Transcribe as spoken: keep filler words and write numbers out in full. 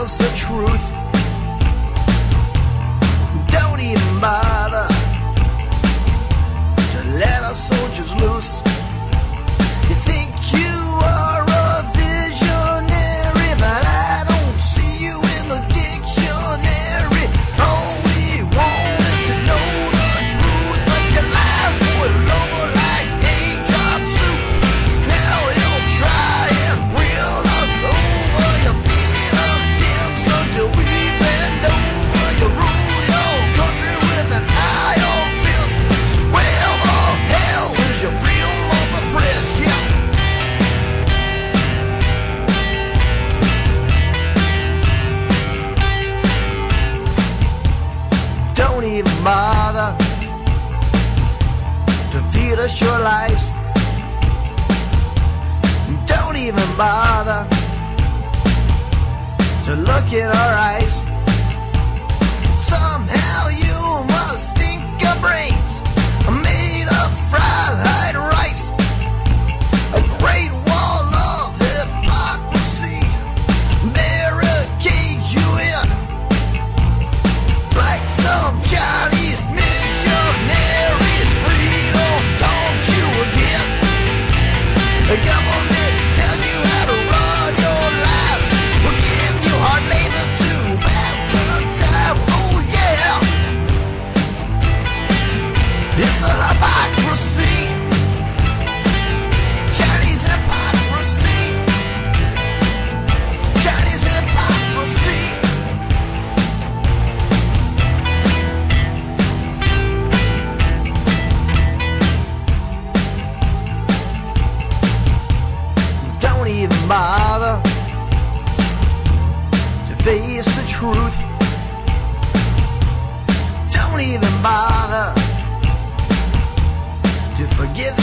us the truth. Don't even bother to let our soldiers loose. You think you are a visionary, but I don't see you in the dictionary. All we want is to know the truth, but your lies boil over like paint-job soup. Now you'll try and wheel us over. You feed us dim sum till we bend over. You rule your country with an iron fist. Where the hell is your freedom of the press? Yeah. Don't even bother to feed us your lies. Don't even bother to look in our eyes. Somehow you must think our brains are made of fried rice. A great wall of hypocrisy barricades you in, like some Chinese missionaries. Freedom taunts you again. The government tells you how to run your lives. We'll give you hard labor to pass the time. Oh yeah, it's a hypocrisy. Chinese hypocrisy. Chinese hypocrisy. Don't even bother to face the truth. Don't even bother to forgive